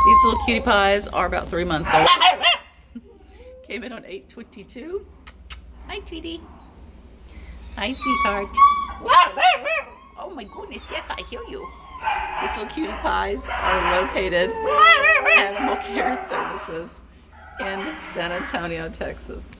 These little cutie pies are about 3 months old. Came in on 8/22. Hi, Tweety. Hi, sweetheart. Oh my goodness, yes, I hear you. These little cutie pies are located at Animal Care Services in San Antonio, Texas.